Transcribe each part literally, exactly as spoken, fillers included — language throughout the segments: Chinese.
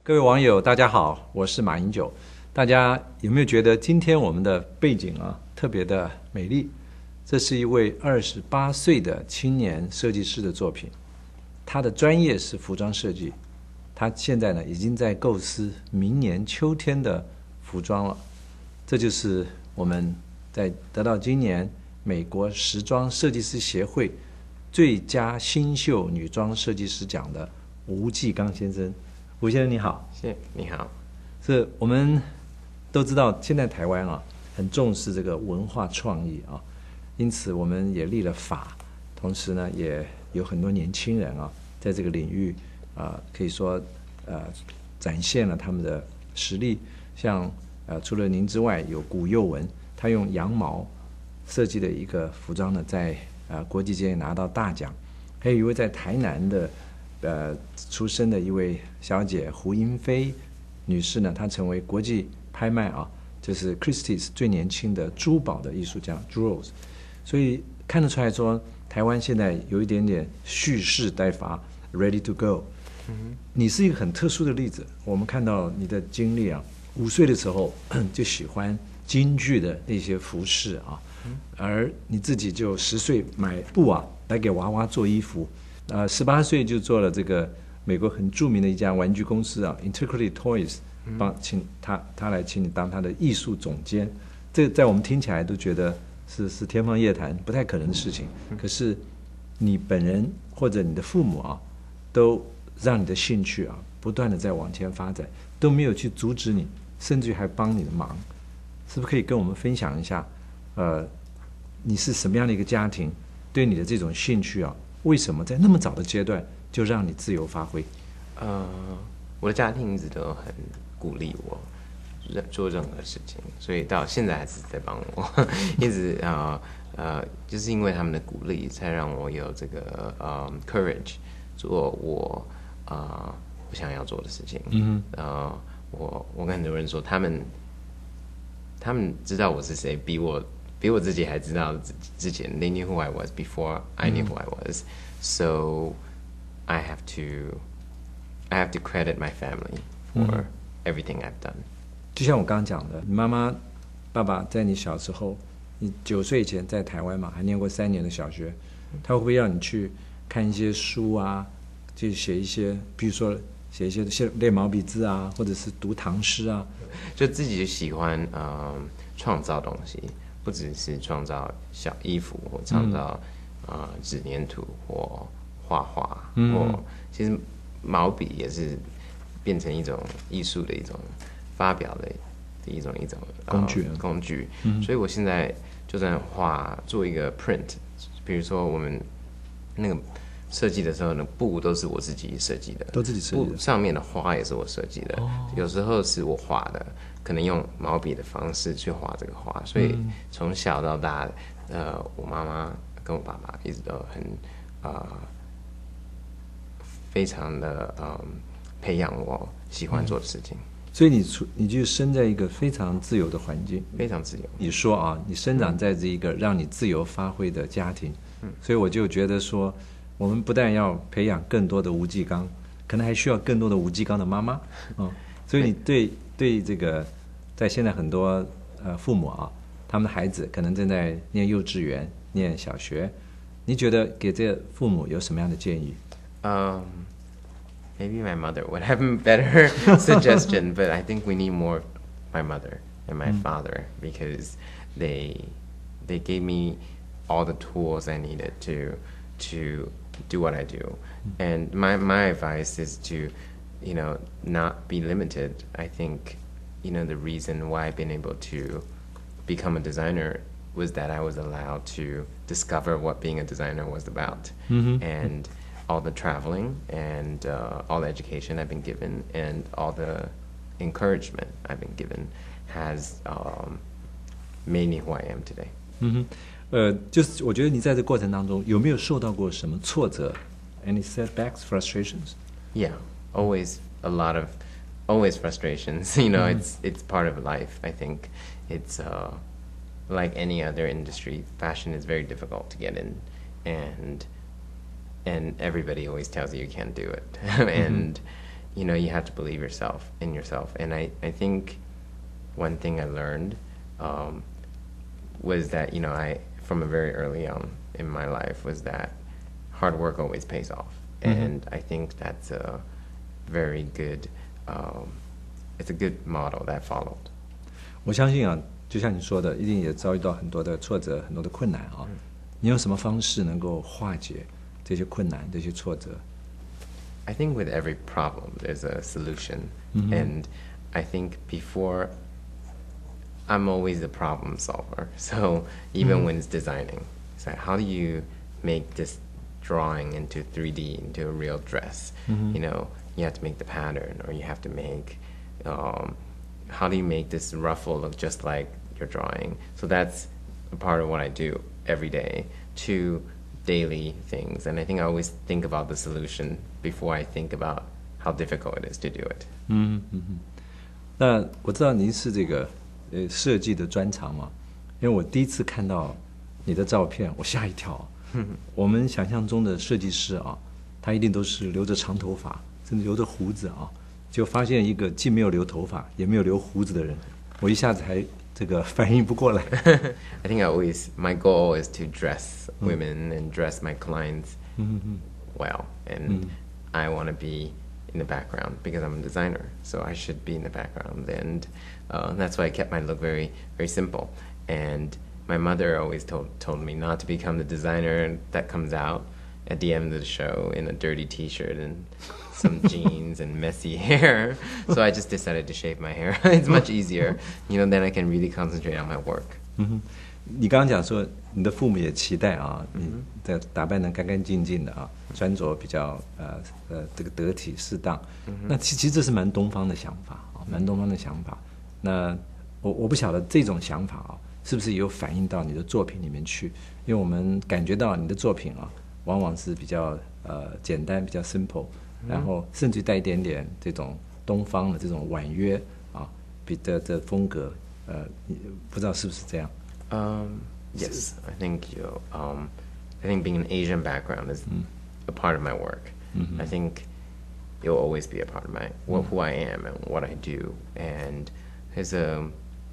各位网友大家好，我是马英九。大家有没有觉得今天我们的背景啊特别的美丽？这是一位二十八岁的青年设计师的作品，他的专业是服装设计，他现在呢已经在构思明年秋天的服装了。这就是我们在得到今年美国时装设计师协会最佳新秀女装设计师奖的吴继刚先生。吴先生你好。 谢谢，你好。 是我们都知道现在台湾啊很重视这个文化创意啊，因此我们也立了法，同时呢也有很多年轻人啊在这个领域啊可以说呃展现了他们的实力。像呃除了您之外，有古佑文，他用羊毛设计的一个服装呢，在呃国际间也拿到大奖。还有一位在台南的呃出生的一位小姐胡英菲女士呢，她成为国际拍卖啊，就是 Christie's 最年轻的珠宝的艺术家 Jewels。所以看得出来说，台湾现在有一点点蓄势待发 ，ready to go。嗯，你是一个很特殊的例子。我们看到你的经历啊，五岁的时候就喜欢京剧的那些服饰啊，而你自己就十岁买布啊来给娃娃做衣服。呃，十八岁就做了这个美国很著名的一家玩具公司啊 ，Integrity Toys， 帮请他他来请你当他的艺术总监。这在我们听起来都觉得是是天方夜谭，不太可能的事情。可是你本人或者你的父母啊，都让你的兴趣啊不断的在往前发展，都没有去阻止你，甚至于还帮你的忙。是不是可以跟我们分享一下？呃，你是什么样的一个家庭？对你的这种兴趣啊？为什么在那么早的阶段就让你自由发挥？ 呃，我的家庭一直都很鼓励我做任何事情，所以到现在还是在帮我，一直啊 呃, 呃，就是因为他们的鼓励，才让我有这个呃 courage 做我啊、呃、不想要做的事情。嗯，呃，我我跟很多人说，他们他们知道我是谁，比我。比我自己还知道之前 they knew who I was before I knew who I was, so I have to I have to credit my family for everything I've done. 就像我刚刚讲的，你妈妈、爸爸在你小时候，你九岁以前在台湾嘛，还念过三年的小学，他会不会让你去看一些书啊，就写一些，比如说写一些写练毛笔字啊，或者是读唐诗啊？ 就自己喜欢呃创造东西。不只是创造小衣服，或创造啊纸黏土或画画，嗯、或其实毛笔也是变成一种艺术的一种发表的的一种一种工具、 呃、工具。嗯、所以我现在就在画做一个 print， 比如说我们那个设计的时候呢，布都是我自己设计的， 都自己设计的， 布上面的花也是我设计的，哦、有时候是我画的。可能用毛笔的方式去画这个画，所以从小到大，呃，我妈妈跟我爸爸一直都很呃非常的呃培养我喜欢做的事情。 所以你出你就生在一个非常自由的环境， 非常自由。 你说啊，你生长在这一个让你自由发挥的家庭，嗯、所以我就觉得说，我们不但要培养更多的吴继刚，可能还需要更多的吴继刚的妈妈，嗯，所以你对对这个。在现在很多呃父母啊，他们的孩子可能正在念幼稚园、念小学，你觉得给这个父母有什么样的建议？ Um, maybe my mother would have a better suggestion, but I think we need more my mother and my father because they they gave me all the tools I needed to to do what I do, and my my advice is to, you know, not be limited. I think.You know, the reason why I've been able to become a designer was that I was allowed to discover what being a designer was about. Mm-hmm. And all the traveling and uh, all the education I've been given and all the encouragement I've been given has um, made me who I am today. 嗯哼，呃，就是我觉得你在这过程当中有没有受到过什么挫折 ？Any setbacks, frustrations? Yeah, always a lot of.Always frustrations, you know. Mm-hmm. It's it's part of life. I think it's uh, like any other industry. Fashion is very difficult to get in, and and everybody always tells you you can't do it. and mm-hmm. you know, you have to believe yourself in yourself. And I, I think one thing I learned um, was that, you know, I, from a very early on in my life, was that hard work always pays off. Mm-hmm. And I think that's a very good, um, it's a good model that followed. 我相信啊，就像你说的，一定也遭遇到很多的挫折，很多的困难啊。嗯、你用什么方式能够化解这些困难、这些挫折？ I think with every problem there's a solution, mm-hmm. and I think before I'm always a problem solver. So even mm-hmm. when it's designing, it's like how do you make this drawing into three D, into a real dress? Mm-hmm. You know, you have to make the pattern, or you have to make. Um, how do you make this ruffle look just like your drawing? So that's a part of what I do every day. To daily things, and I think I always think about the solution before I think about how difficult it is to do it. 嗯嗯嗯。那我知道您是这个呃设计的专长嘛，因为我第一次看到你的照片，我吓一跳。我们想象中的设计师啊，他一定都是留着长头发，甚至留着胡子啊，就发现一个既没有留头发也没有留胡子的人，我一下子还这个反应不过来。 I think I always, my goal is to dress women and dress my clients well, and I want to be in the background because I'm a designer, so I should be in the background, and uh, that's why I kept my look very, very simple. And my mother always told told me not to become the designer that comes out at the end of the show in a dirty T-shirt and some jeans and messy hair. So I just decided to shave my hair. It's much easier, you know, then I can really concentrate on my work. 嗯哼，你刚刚讲说你的父母也期待啊，你的打扮得干干净净的啊，穿着比较呃呃这个得体适当。那其其实这是蛮东方的想法啊，蛮东方的想法。那我我不晓得这种想法啊，是不是也有反映到你的作品里面去？因为我们感觉到你的作品啊，往往是比较呃简单，比较 simple。然后甚至带一点点这种东方的这种婉约啊，比的的风格，呃，不知道是不是这样？ Um, yes, I think you. Um, I think being an Asian background is mm. a part of my work. Mm-hmm. I think it will always be a part of my well, who I am and what I do. And there's a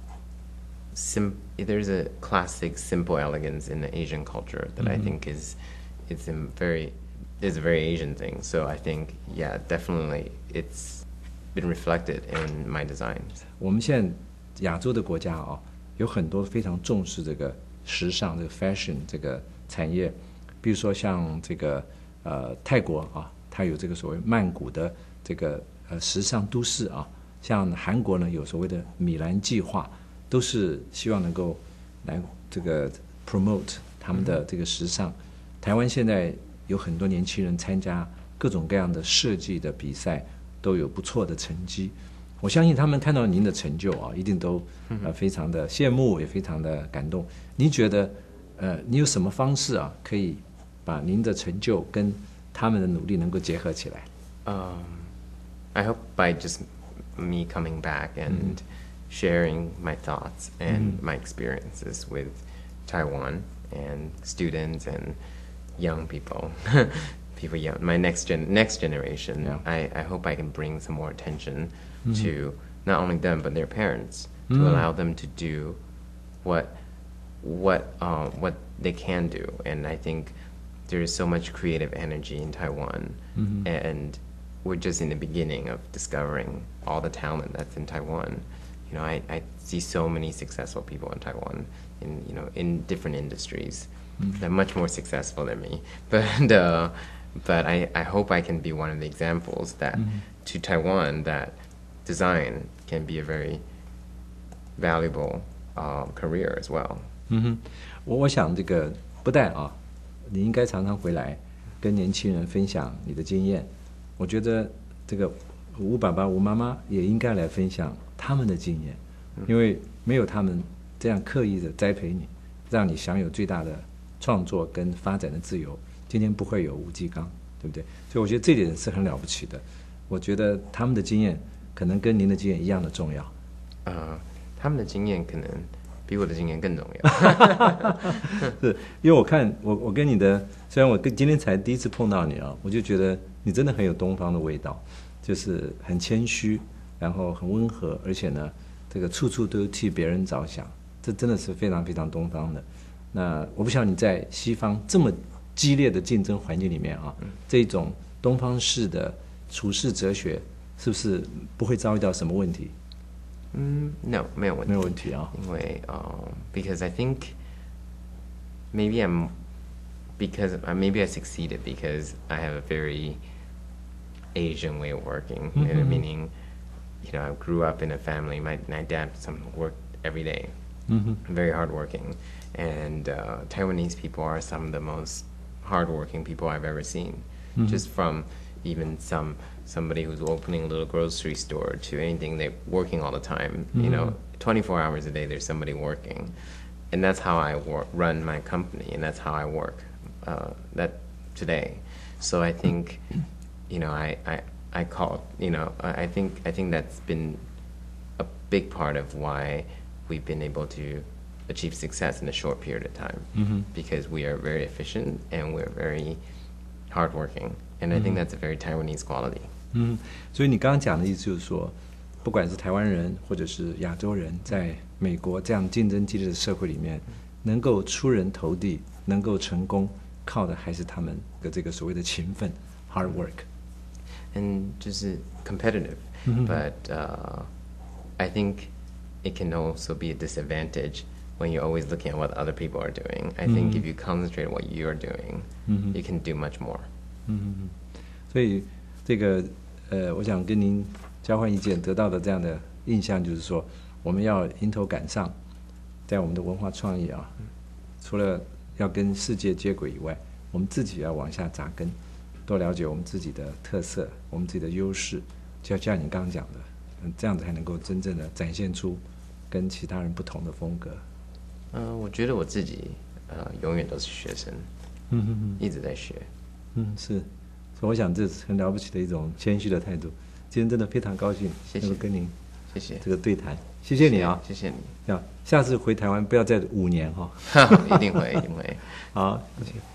sim, there's a classic simple elegance in the Asian culture that mm-hmm. I think is it's in very is a very Asian thing. So I think, yeah, definitely it's been reflected in my designs. 我们现在亚洲的国家啊，有很多非常重视这个时尚、这个 fashion 这个产业，比如说像这个呃泰国啊，它有这个所谓曼谷的这个呃时尚都市啊，像韩国呢有所谓的米兰计划，都是希望能够来这个 promote 他们的这个时尚。嗯、台湾现在有很多年轻人参加各种各样的设计的比赛，都有不错的成绩。我相信他们看到您的成就啊，一定都呃非常的羡慕，也非常的感动。您觉得呃，你有什么方式啊，可以把您的成就跟他们的努力能够结合起来？ Um, I hope by just me coming back and mm-hmm. sharing my thoughts and mm-hmm. my experiences with Taiwan and students and young people, people young, my next gen, next generation. Yeah. I, I hope I can bring some more attention mm-hmm. to not only them but their parents, to mm-hmm. allow them to do what what um, what they can do. And I think there is so much creative energy in Taiwan, mm-hmm. and we're just in the beginning of discovering all the talent that's in Taiwan. You know, I, I see so many successful people in Taiwan, in you know, in different industries. Mm-hmm. They're much more successful than me, but uh, but I, I hope I can be one of the examples that mm-hmm. to Taiwan that design can be a very valuable uh, career as well. 嗯哼，我我想这个不但啊，你应该常常回来跟年轻人分享你的经验。我觉得这个吴爸爸、吴妈妈也应该来分享他们的经验，因为没有他们这样刻意的栽培你，让你享有最大的创作跟发展的自由，今天不会有吴继刚，对不对？所以我觉得这点是很了不起的。我觉得他们的经验可能跟您的经验一样的重要。 呃，他们的经验可能比我的经验更重要。 是因为我看我我跟你的，虽然我跟今天才第一次碰到你啊，我就觉得你真的很有东方的味道。 就是很谦虚，然后很温和，而且呢，这个处处都替别人着想，这真的是非常非常东方的。那我不晓得你在西方这么激烈的竞争环境里面啊，这种东方式的处事哲学是不是不会遭遇到什么问题？ 嗯 ，no， 没有问题， 没有问题啊。 因为呃、um,，because I think maybe I'm because uh, maybe I succeeded because I have a very Asian way of working, mm-hmm. you know, meaning, you know, I grew up in a family. My my dad some worked every day, mm-hmm. very hardworking, and uh, Taiwanese people are some of the most hardworking people I've ever seen. Mm-hmm. Just from even some somebody who's opening a little grocery store to anything, they're working all the time. Mm-hmm. You know, twenty-four hours a day, there's somebody working, and that's how I work, run my company, and that's how I work uh, that today. So I think. You know, I, I, I call, you know, I think I think that's been a big part of why we've been able to achieve success in a short period of time, mm-hmm. because we are very efficient and we're very hardworking, and I think that's a very Taiwanese quality. 嗯，所以你刚刚讲的意思就是说，不管是台湾人或者是亚洲人，在美国这样竞争激烈的社会里面，能够出人头地，能够成功，靠的还是他们的这个所谓的勤奋 ，hard work。And just competitive, mm-hmm. but uh, I think it can also be a disadvantage when you're always looking at what other people are doing. I mm-hmm. think if you concentrate on what you're doing, mm-hmm. you can do much more. 嗯，所以这个呃，我想跟您交换意见，得到的这样的印象就是说，我们要迎头赶上，在我们的文化创意啊，除了要跟世界接轨以外，我们自己要往下扎根。多了解我们自己的特色，我们自己的优势，就像你刚刚讲的，嗯，这样子才能够真正的展现出跟其他人不同的风格。 呃，我觉得我自己呃永远都是学生，嗯哼哼，一直在学， 嗯，是，所以我想这是很了不起的一种谦虚的态度。今天真的非常高兴能够跟您谢谢这个对谈，谢谢你啊， 谢谢你。 要下次回台湾不要再五年哈、 哦，一定会，一定会。 好，谢谢。